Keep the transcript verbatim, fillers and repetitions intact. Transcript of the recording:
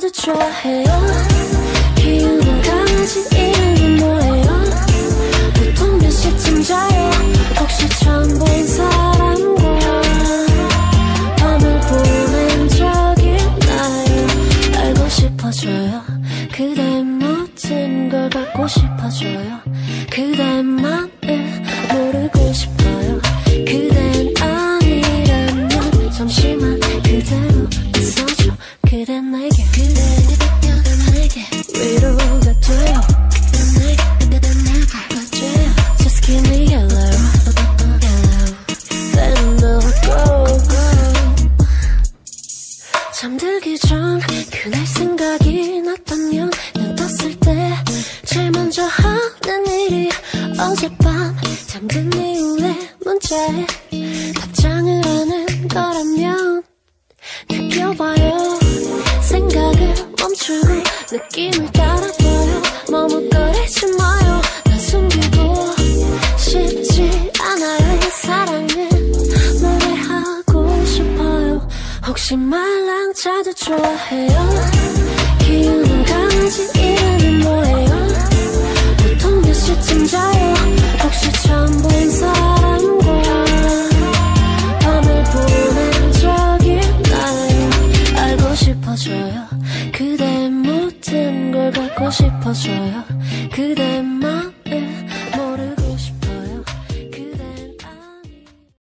자주 좋아해요. 키우는 강아지 이름이 뭐예요? 보통 몇 시쯤 자요? 혹시 처음 본 사람과 밤을 보낸 적 있나요? 알고 싶어져요. 그대의 모든 걸 갖고 싶어져요. 그대의 맘을 모르고 싶어요. 그댄 아니라면 잠시만 그대로 있어줘. 그댄 내게 그대 내게 위로가 돼요. 그댄 내게 돼요. Just give me yellow then never go. 잠들기 전 그날 생각이 났다면 눈 떴을 때 제일 먼저 하는 일이 어젯밤 잠든 이후에 문자에 답장을 하는 거라면 느껴봐요. 생각을 멈추고 느낌을 따라봐요. 머뭇거리지 마요. 난 숨기고 싶지 않아요. 사랑을 노래하고 싶어요. 혹시 말랑자도 좋아해요? 키우는 강아지 이름이 뭐예요? 보통 몇 시쯤 자요? 혹시 처음 본 사람과 밤을 보낸 적 있나요? 알고 싶어져요. 그대의 모든 걸 갖고 싶어져요. 그대의 맘